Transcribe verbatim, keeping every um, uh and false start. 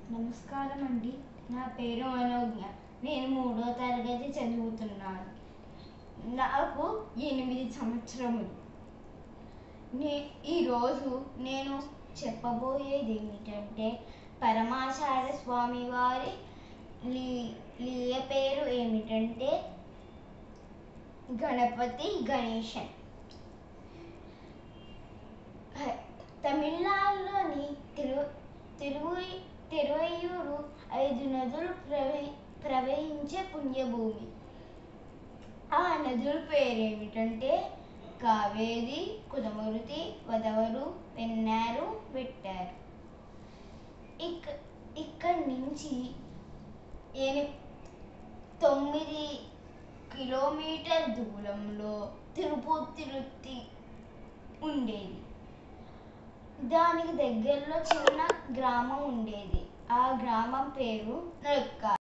నమస్కారం అండి. నా పేరు మనోజ్ఞ. నేను మూడో తరగతి చదువుతున్నాను. నాకు ఎనిమిది సంవత్సరములు. నే ఈరోజు నేను చెప్పబోయేది ఏమిటంటే, పరమాచార్య స్వామి వారి లీ లీల పేరు ఏమిటంటే గణపతి గణేశన్. తమిళనాడులోని తిరు తిరువు తిరువయ్యూరు ఐదు నదులు ప్రవహి ప్రవహించే పుణ్యభూమి. ఆ నదుల పేరేమిటంటే కావేరి, కుదమరుతి, వదవరు, పెన్నారు, వెట్టారు. ఇక ఇక్కడి నుంచి ఎని తొమ్మిది కిలోమీటర్ దూరంలో తిరుపతి ఉండేది. దానికి దగ్గరలో చిన్న గ్రామం ఉండేది. ఆ గ్రామం పేరు నొక్క.